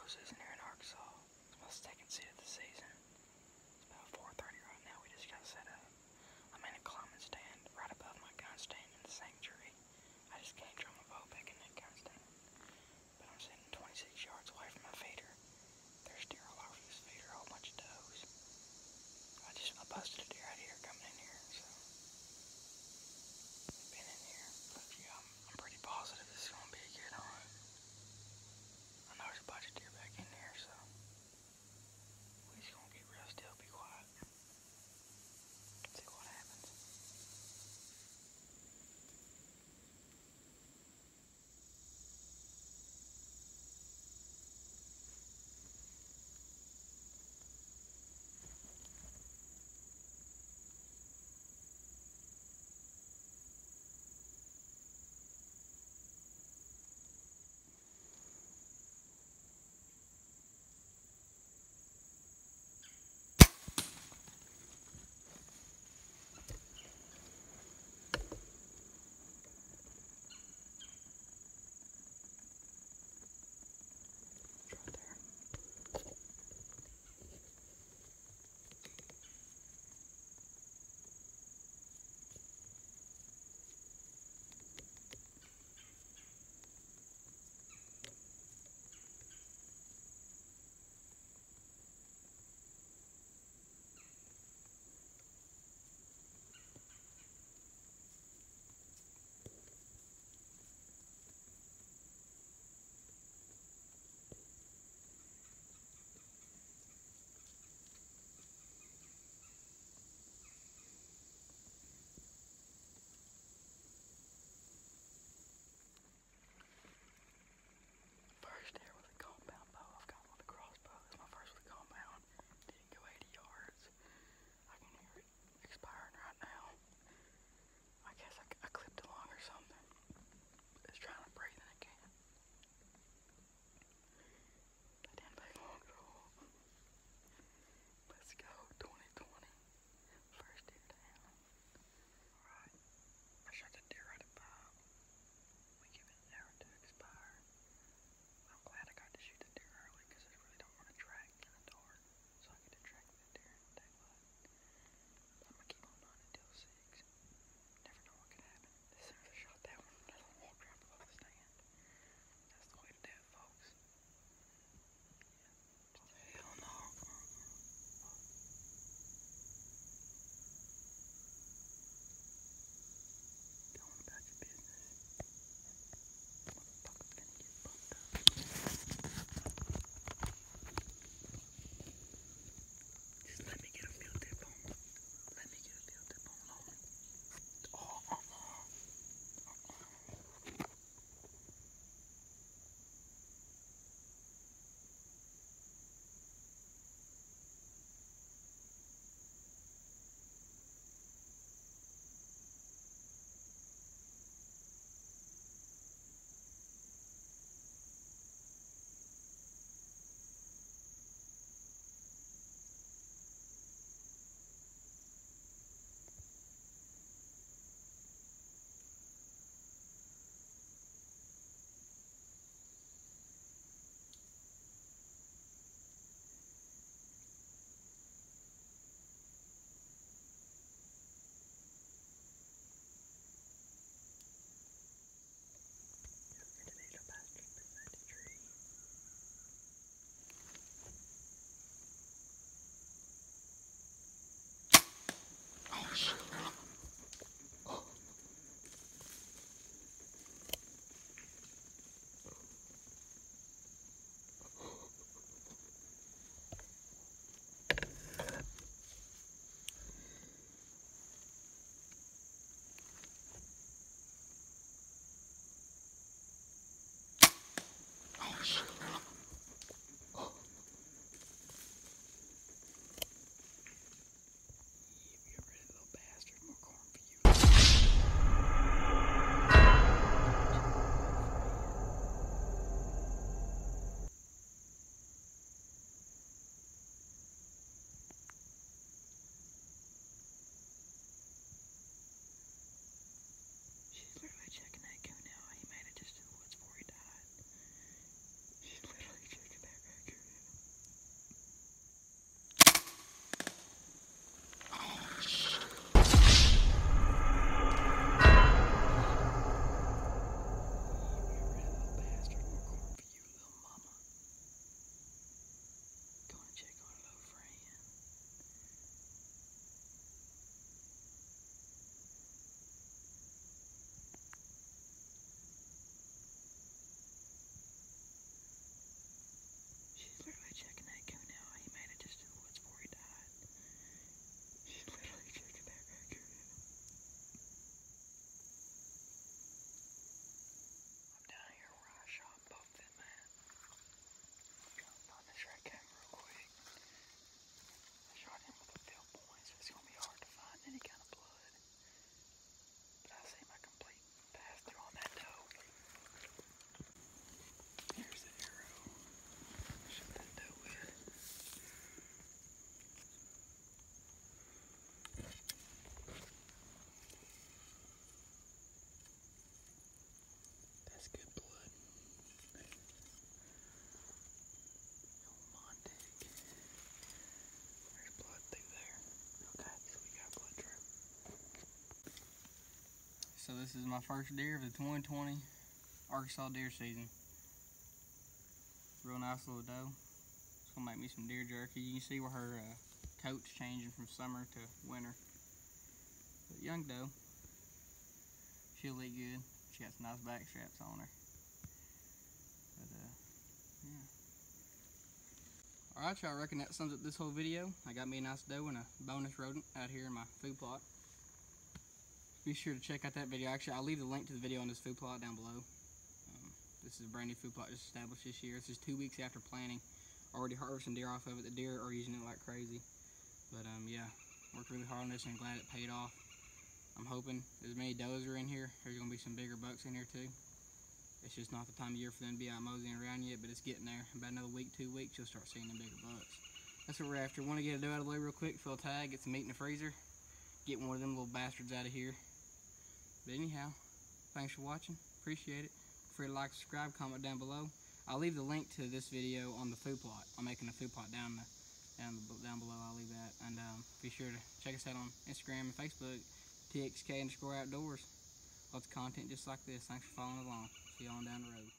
Moses here in Arkansas. It's my second seat of the season. It's about 4:30 right now. We just got set up. I'm in a climbing stand right above my gun stand in the sanctuary. I just can't draw my bow back in that gun stand. But I'm sitting 26 yards away from my feeder. There's deer all over this feeder, a whole bunch of does. I busted a deer out here coming in here, so I've been in here. But yeah, I'm pretty positive this is gonna be a good hunt. I know there's a bunch of deer back in there, so we just gonna get real still, be quiet. See what happens. So this is my first deer of the 2020 Arkansas deer season. Real nice little doe. It's gonna make me some deer jerky. You can see where her coat's changing from summer to winter. But young doe, she'll eat good. She got some nice back straps on her. But yeah. Alright y'all, I reckon that sums up this whole video. I got me a nice doe and a bonus rodent out here in my food plot. Be sure to check out that video. Actually, I'll leave the link to the video on this food plot down below. This is a brand new food plot just established this year. This is 2 weeks after planting. Already harvesting deer off of it. The deer are using it like crazy. But yeah, worked really hard on this and I'm glad it paid off. I'm hoping as many does are in here, there's gonna be some bigger bucks in here too. It's just not the time of year for them to be out moseying around yet, but it's getting there. About another week, 2 weeks, you'll start seeing them bigger bucks. That's what we're after. Want to get a doe out of the way real quick, fill a tag, get some meat in the freezer, get one of them little bastards out of here. But anyhow, thanks for watching. Appreciate it. Feel free to like, subscribe, comment down below. I'll leave the link to this video on the food plot. I'm making a food plot down below. I'll leave that. And be sure to check us out on Instagram and Facebook, TXK_outdoors. Lots of content just like this. Thanks for following along. See you on down the road.